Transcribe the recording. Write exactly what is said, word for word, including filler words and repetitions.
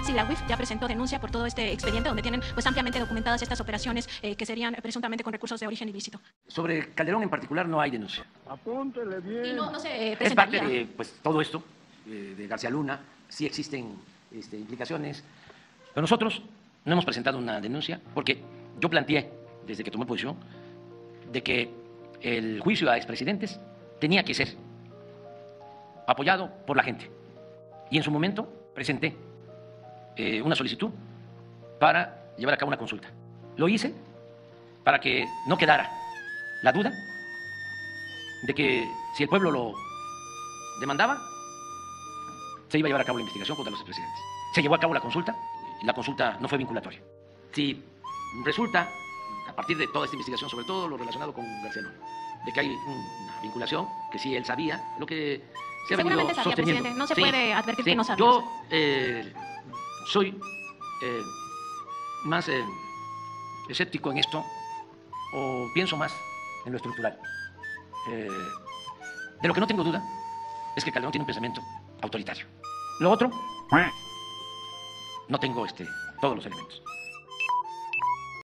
Sí, la U I F ya presentó denuncia por todo este expediente donde tienen pues ampliamente documentadas estas operaciones eh, que serían presuntamente con recursos de origen ilícito. Sobre Calderón en particular no hay denuncia. Apúntele bien. Y no, no se eh, Es parte presentaría. de pues, todo esto, eh, de García Luna, sí existen este, implicaciones, pero nosotros no hemos presentado una denuncia porque yo planteé, desde que tomé posición, de que el juicio a expresidentes tenía que ser apoyado por la gente. Y en su momento presenté eh, una solicitud para llevar a cabo una consulta. Lo hice para que no quedara la duda de que si el pueblo lo demandaba, se iba a llevar a cabo la investigación contra los expresidentes. Se llevó a cabo la consulta y la consulta no fue vinculatoria. Si resulta, a partir de toda esta investigación, sobre todo lo relacionado con García Luna, de que hay una vinculación, que sí él sabía, lo que se ha venido Seguramente sabía, sosteniendo. presidente. No se Sí, puede advertir sí. que no sabía. Yo eh, soy eh, más eh, escéptico en esto, o pienso más en lo estructural. Eh, de lo que no tengo duda es que Calderón tiene un pensamiento autoritario. Lo otro, no tengo este, todos los elementos.